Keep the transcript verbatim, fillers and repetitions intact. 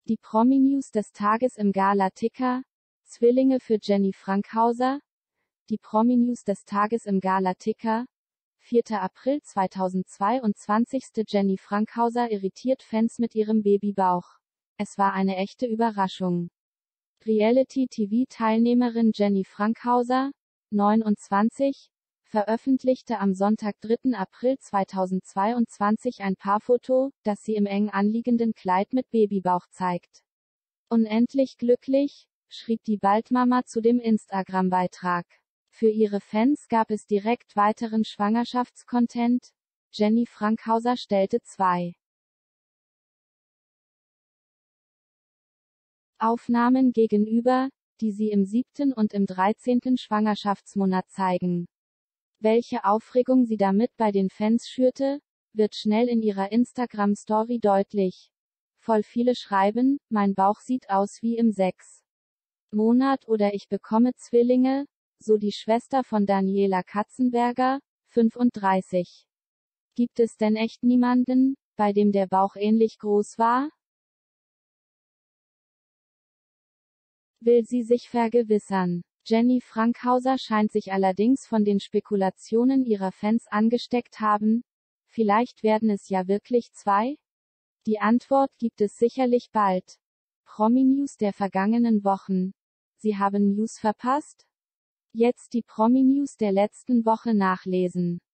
Die Promi-News des Tages im Gala-Ticker. Zwillinge für Jenny Frankhauser. Die Promi-News des Tages im Gala-Ticker. vierter April zweitausendzweiundzwanzig. Jenny Frankhauser irritiert Fans mit ihrem Babybauch. Es war eine echte Überraschung. Reality-T V-Teilnehmerin Jenny Frankhauser, neunundzwanzig, veröffentlichte am Sonntag, dritten April zweitausendzweiundzwanzig ein Paarfoto, das sie im eng anliegenden Kleid mit Babybauch zeigt. Unendlich glücklich, schrieb die Baldmama zu dem Instagram-Beitrag. Für ihre Fans gab es direkt weiteren Schwangerschaftscontent. Jenny Frankhauser stellte zwei Aufnahmen gegenüber, die sie im siebten und im dreizehnten Schwangerschaftsmonat zeigen. Welche Aufregung sie damit bei den Fans schürte, wird schnell in ihrer Instagram-Story deutlich. Voll viele schreiben, mein Bauch sieht aus wie im sechsten Monat oder ich bekomme Zwillinge, so die Schwester von Daniela Katzenberger, fünfunddreißig. Gibt es denn echt niemanden, bei dem der Bauch ähnlich groß war? Will sie sich vergewissern. Jenny Frankhauser scheint sich allerdings von den Spekulationen ihrer Fans angesteckt haben. Vielleicht werden es ja wirklich zwei? Die Antwort gibt es sicherlich bald. Promi-News der vergangenen Wochen. Sie haben News verpasst? Jetzt die Promi-News der letzten Woche nachlesen.